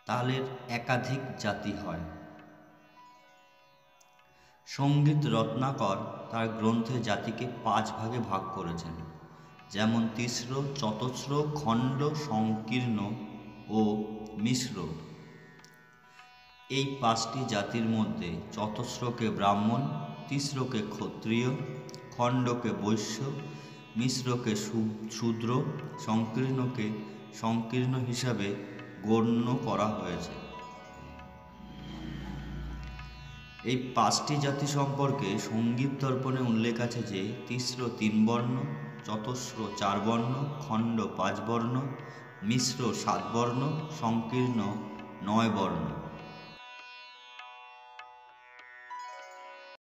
তালের একাধিক জাতি হয়। সঙ্গীত রত্নাকর তার গ্রন্থে জাতিকে 5 ভাগে ভাগ করেছেন, যেমন তিস্র, চতস্র, খণ্ড, সংকীর্ণ ও মিশ্র। এই 5টি জাতির মধ্যে চতস্রকে ব্রাহ্মণ, তিস্রকে ক্ষত্রিয়, খণ্ডকে বৈশ্য, মিশ্রকে শূদ্র, সংকীর্ণকে সংকীর্ণ হিসাবে গণ্য করা হয়েছে। এই 5টি জাতি সম্পর্কে সঙ্গীত দর্পণে উল্লেখ আছে যে তিস্র 3 বর্ণ, চতস্র 4 বর্ণ, খণ্ড 5 বর্ণ, মিশ্র 7 বর্ণ, সংকীর্ণ 9 বর্ণ।